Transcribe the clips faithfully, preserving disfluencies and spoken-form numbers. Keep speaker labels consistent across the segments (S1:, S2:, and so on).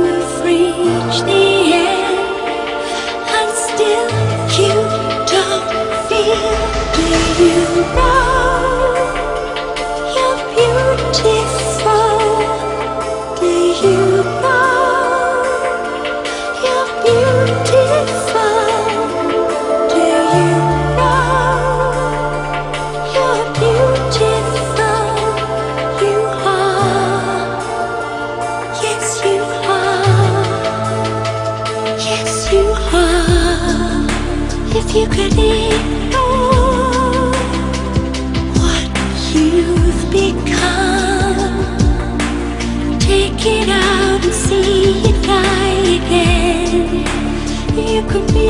S1: you've reached the end and still you don't feel. Do you know you're beautiful? Do you know you're beautiful? Do you know you're beautiful? You are. Yes, you are. Yes, you are. If you could ignore what you've become, take it out and see it fly again. You could be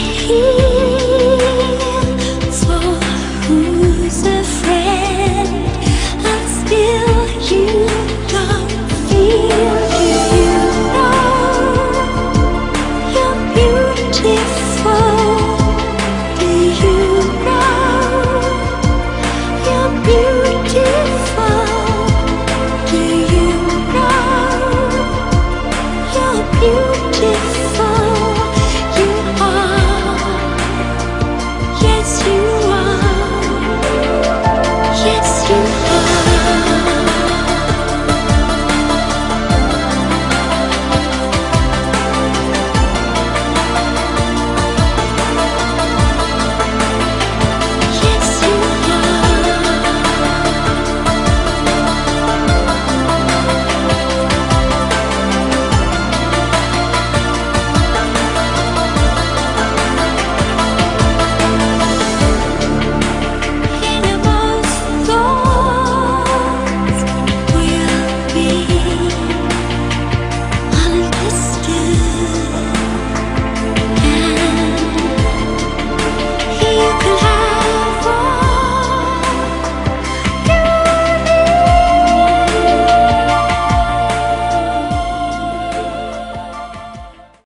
S1: here, so who's a friend? And still you don't feel. Do you know you're beautiful? Do you know you're beautiful? Do you know you're beautiful?